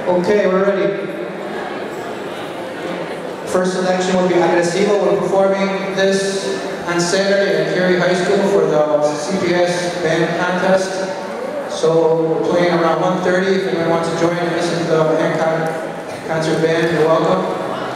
Okay, we're ready. First selection will be Agresivo. We're performing this on Saturday at Cary High School for the CPS band contest. So we're playing around 1:30. If anyone wants to join and listen to the Hancock Concert Band, you're welcome.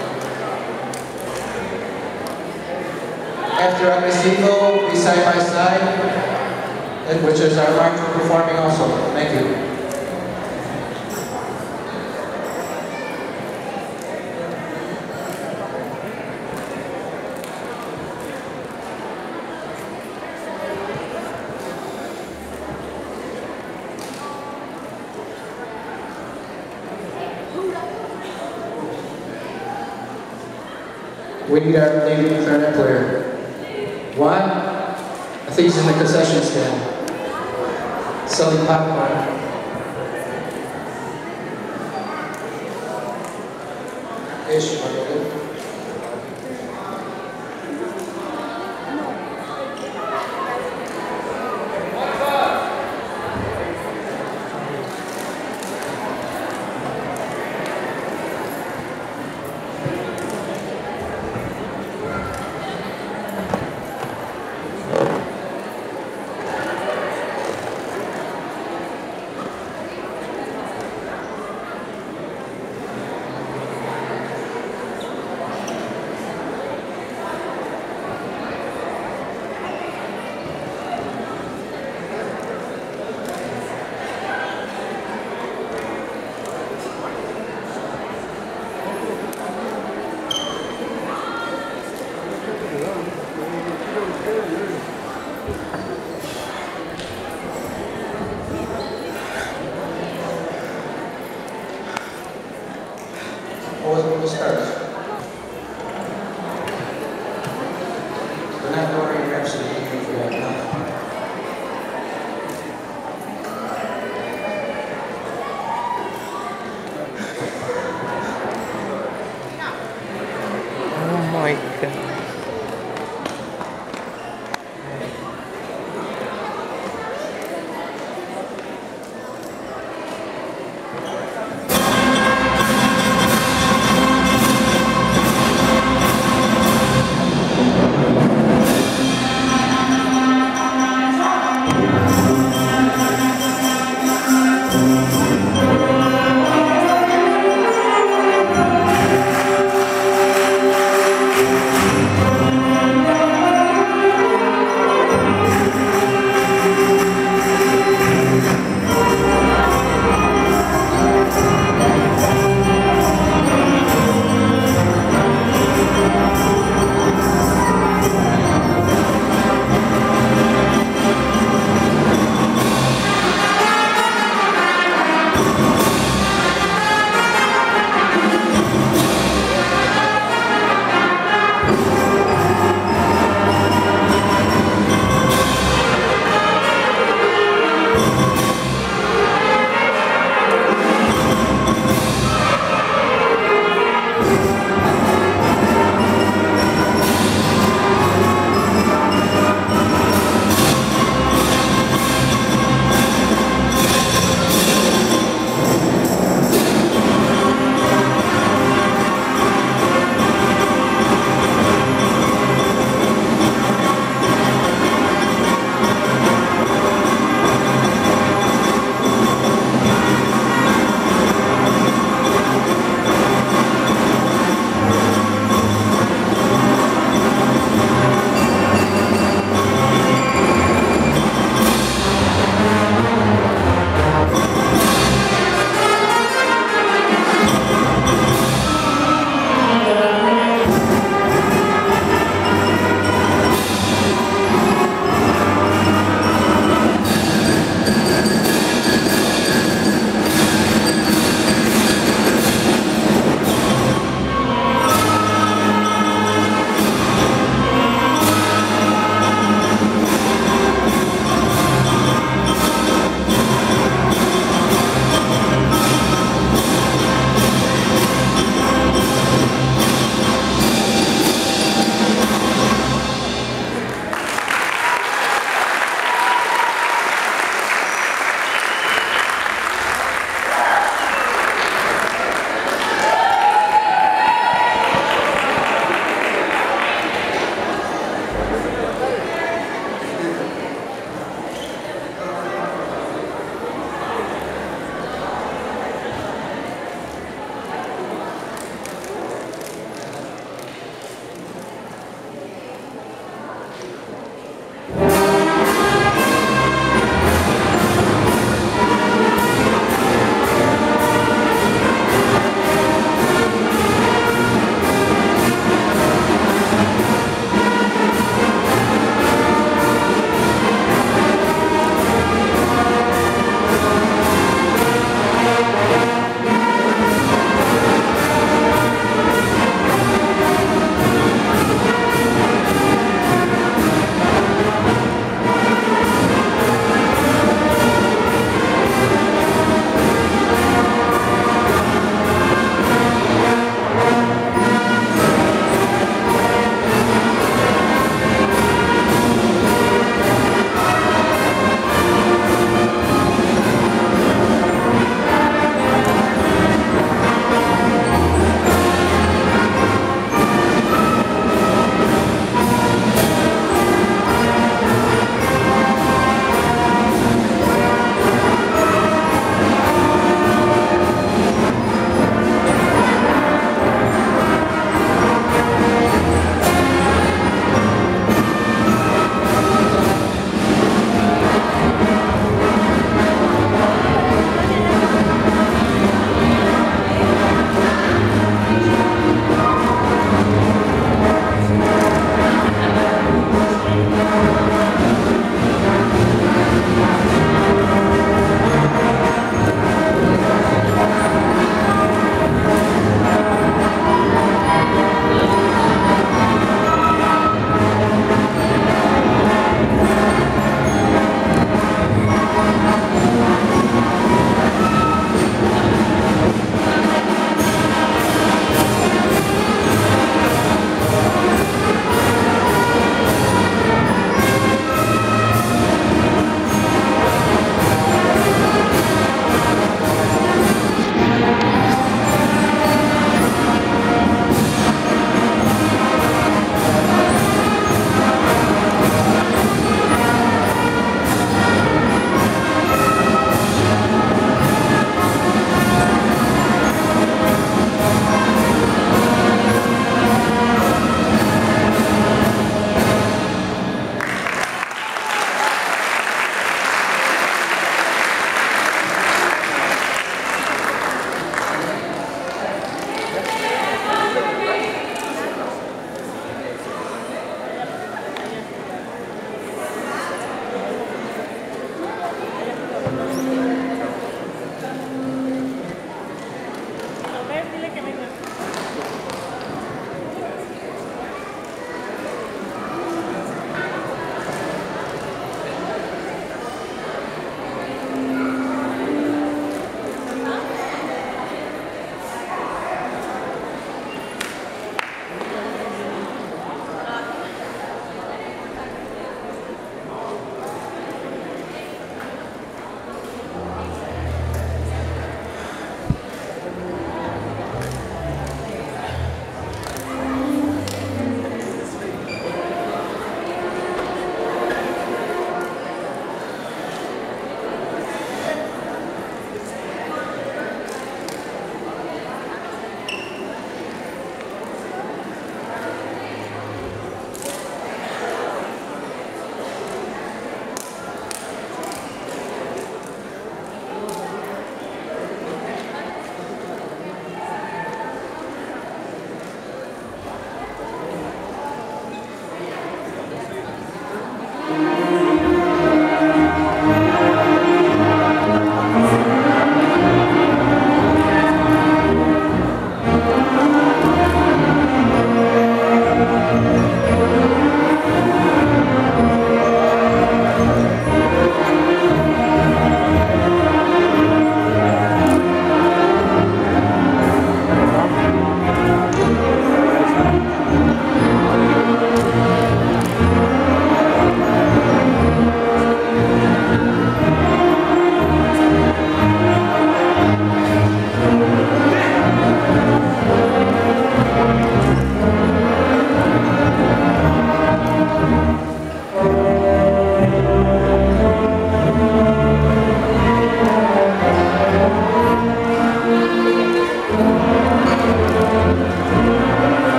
After Agresivo, we'll be Side by Side, which is our march we're performing also. Thank you. We need our lead clarinet player. One, I think he's in the concession stand, selling popcorn. Ish, We'll start. We're not Dorian Rhapsody for that now. Oh my God.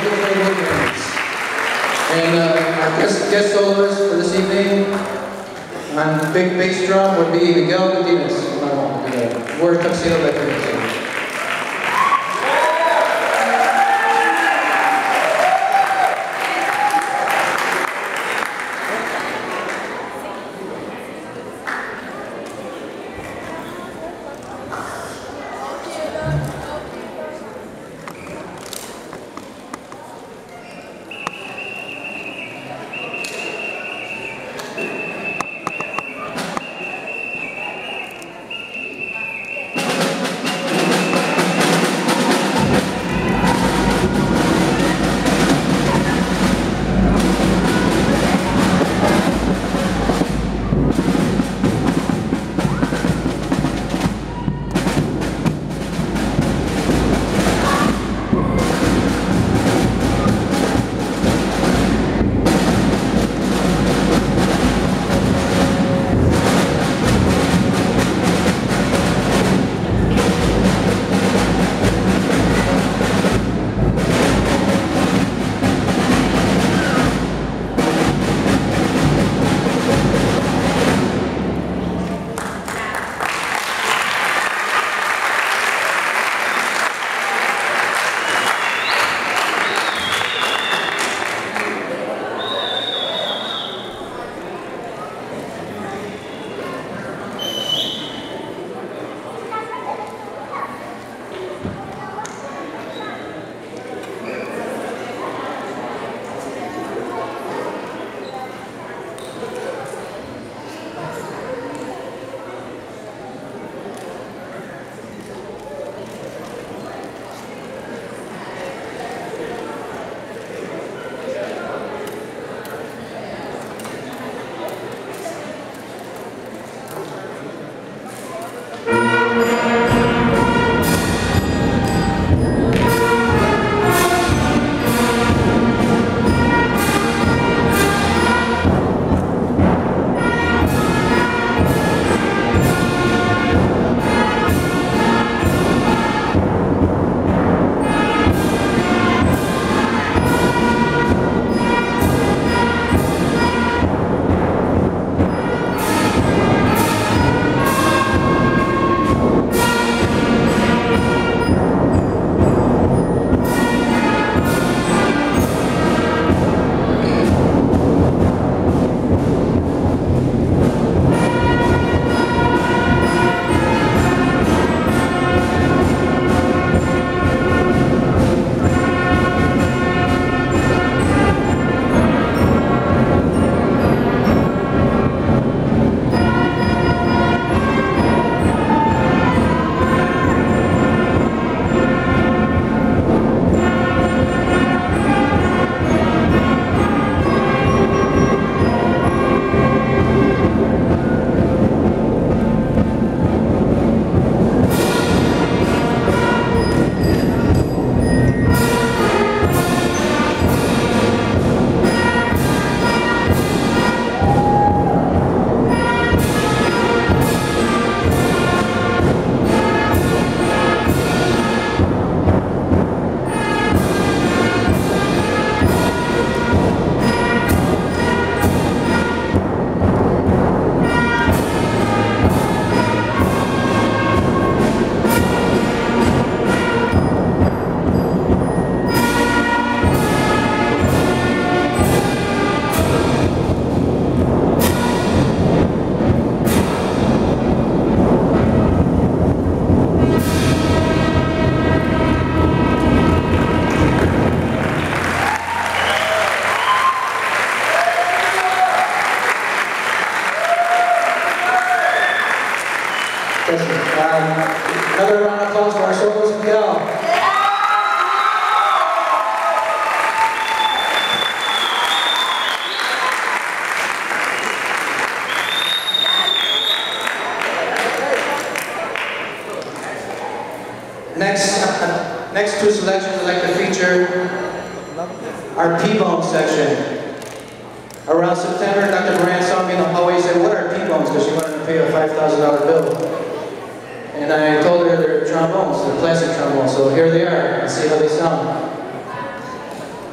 Play Woodwinds. And our guest soloist for this evening on big bass drum would be Miguel Godinez. Word Tuxedo Veterans. Another round of applause for our soloist, Miguel. Next two selections, I'd like to feature our P-Bone section. Around September, Dr. Moran saw me in the hallway and said, "What are P-Bones?" Because she wanted to pay a $5,000 bill. And I told her they're trombones, they're classic trombones, so here they are. Let's see how they sound.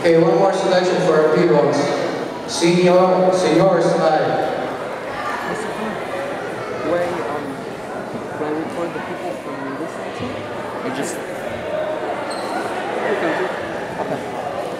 Okay, one more selection for our P-bones. Senor Slide. When I record the people from this section, it just... Okay.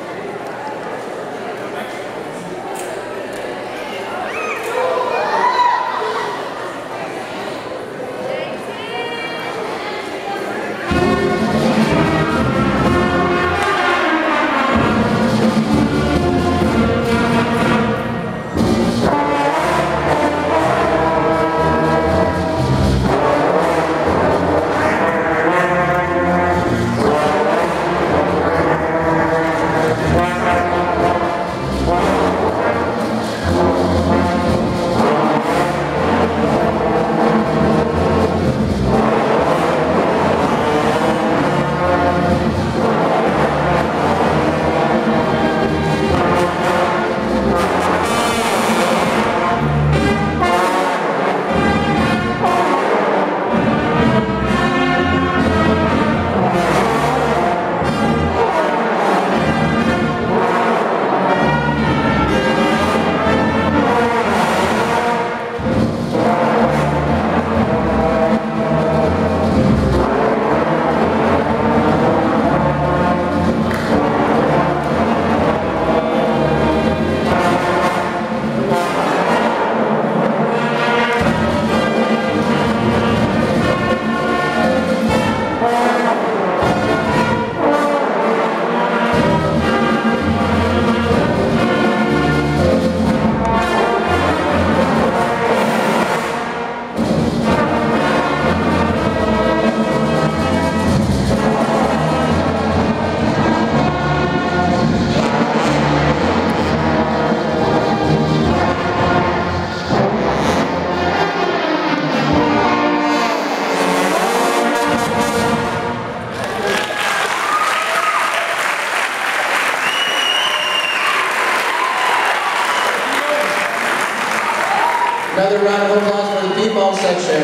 Another round of applause for the P-bone section.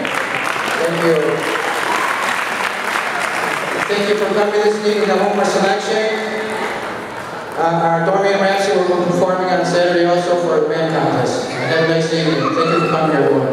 Thank you. Thank you for coming this evening to Homer Selection. Our Dormy and Rhapsody will be performing on Saturday also for a band contest. Have a nice evening. Thank you for coming, everyone.